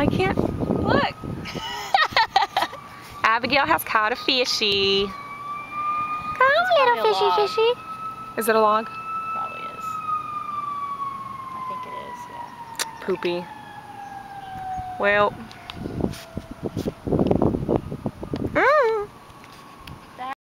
I can't, look. Abigail has caught a fishy. Come, little fishy. Is it a log? Probably is. I think it is, yeah. Poopy. Well,